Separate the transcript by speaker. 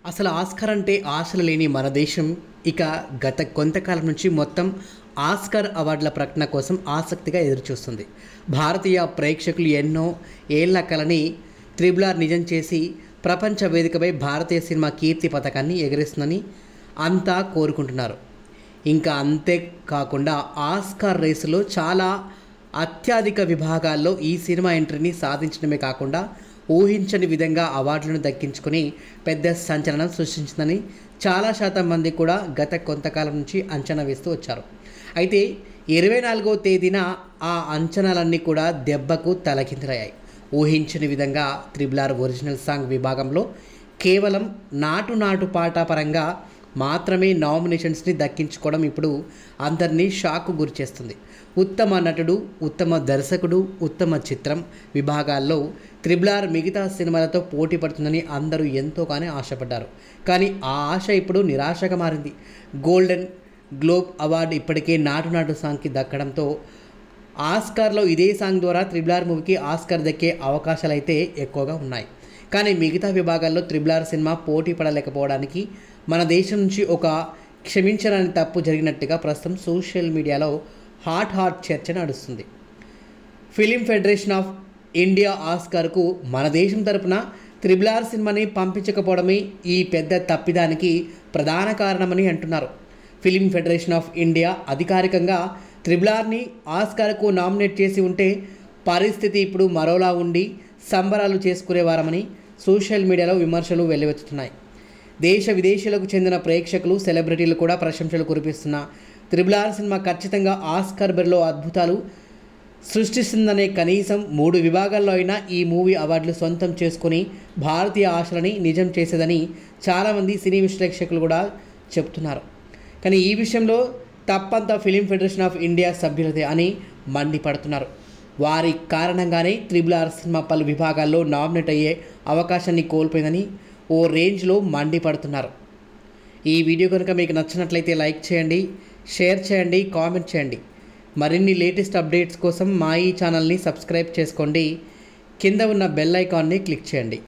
Speaker 1: అసలు ఆస్కార్ అంటే ఆశలు లేని మన దేశం ఇక గత కొంతకాలం నుంచి మొత్తం ఆస్కార్ అవార్డుల ప్రకటన కోసం ఆసక్తిగా ఎదురుచూస్తుంది. భారతీయ ప్రేక్షకులు ఎన్నో ఏళ్ల కలని త్రిబుల్ ఆర్ నిజం చేసి ప్రపంచ వేదికపై భారతీయ సినిమా కీర్తి పతాకాన్ని ఎగరేస్తుందని అంతా కోరుకుంటున్నారు. ఇంకా అంతేకాకుండా ఆస్కార్ రేసులో చాలా అత్యధిక విభాగాల్లో ఈ సినిమా ఎంట్రీని సాధించడమే కాకుండా ఊహించని విధంగా అవార్డులను దక్కించుకొని పెద్ద సంచలనం సృష్టించిందని చాలా శాతం మంది కూడా గత కొంతకాలం నుంచి అంచనా వేస్తూ వచ్చారు. అయితే 24వ తేదీన ఆ అంచనాలన్నీ కూడా దెబ్బకు తలకిందులయ్యాయి. ఊహించని విధంగా త్రిబుల్ ఆర్ ఒరిజినల్ సాంగ్ విభాగంలో కేవలం నాటు పాట పరంగా మాత్రమే నామినేషన్స్ని దక్కించుకోవడం ఇప్పుడు అందరినీ షాక్కు గురిచేస్తుంది. ఉత్తమ నటుడు, ఉత్తమ దర్శకుడు, ఉత్తమ చిత్రం విభాగాల్లో త్రిబుల్ ఆర్ మిగతా సినిమాలతో పోటీ పడుతుందని అందరూ ఎంతోగానే ఆశపడ్డారు. కానీ ఆ ఆశ ఇప్పుడు నిరాశగా మారింది. గోల్డెన్ గ్లోబ్ అవార్డు ఇప్పటికే నాటు సాంగ్కి దక్కడంతో ఆస్కార్లో ఇదే సాంగ్ ద్వారా త్రిబుల్ ఆర్ మూవీకి ఆస్కార్ దక్కే అవకాశాలు అయితే ఎక్కువగా ఉన్నాయి. కానీ మిగతా విభాగాల్లో త్రిబుల్ ఆర్ సినిమా పోటీ పడలేకపోవడానికి మన దేశం నుంచి ఒక క్షమించరాని తప్పు జరిగినట్టుగా ప్రస్తుతం సోషల్ మీడియాలో హాట్ చర్చ నడుస్తుంది. ఫిలిం ఫెడరేషన్ ఆఫ్ ఇండియా ఆస్కార్కు మన దేశం తరపున త్రిబుల్ ఆర్ సినిమాని పంపించకపోవడమే ఈ పెద్ద తప్పిదానికి ప్రధాన కారణమని అంటున్నారు. ఫిలిం ఫెడరేషన్ ఆఫ్ ఇండియా అధికారికంగా త్రిబుల్ ఆర్ని ఆస్కార్కు నామినేట్ చేసి ఉంటే పరిస్థితి ఇప్పుడు మరోలా ఉండి సంబరాలు చేసుకునేవారమని సోషల్ మీడియాలో విమర్శలు వెల్లువెత్తుతున్నాయి. దేశ విదేశాలకు చెందిన ప్రేక్షకులు, సెలబ్రిటీలు కూడా ప్రశంసలు కురిపిస్తున్న త్రిబుల్ ఆర్ సినిమా ఖచ్చితంగా ఆస్కార్ బరిలో అద్భుతాలు సృష్టిస్తుందనే కనీసం 3 విభాగాల్లో అయినా ఈ మూవీ అవార్డులు సొంతం చేసుకుని భారతీయ ఆశలని నిజం చేసేదని చాలామంది సినీ విశ్లేషకులు కూడా చెప్తున్నారు. కానీ ఈ విషయంలో తప్పంతా ఫిలిం ఫెడరేషన్ ఆఫ్ ఇండియా సభ్యులదే అని మండిపడుతున్నారు. వారి కారణంగానే త్రిబుల్ ఆర్ సినిమా పలు విభాగాల్లో నామినేట్ అయ్యే అవకాశాన్ని కోల్పోయిందని ఓ రేంజ్లో మండిపడుతున్నారు. ఈ వీడియో కనుక మీకు నచ్చినట్లయితే లైక్ చేయండి, షేర్ చేయండి, కామెంట్ చేయండి. మరిన్ని లేటెస్ట్ అప్డేట్స్ కోసం మా ఈ ఛానల్ని సబ్స్క్రైబ్ చేసుకోండి. కింద ఉన్న బెల్ ఐకాన్ని క్లిక్ చేయండి.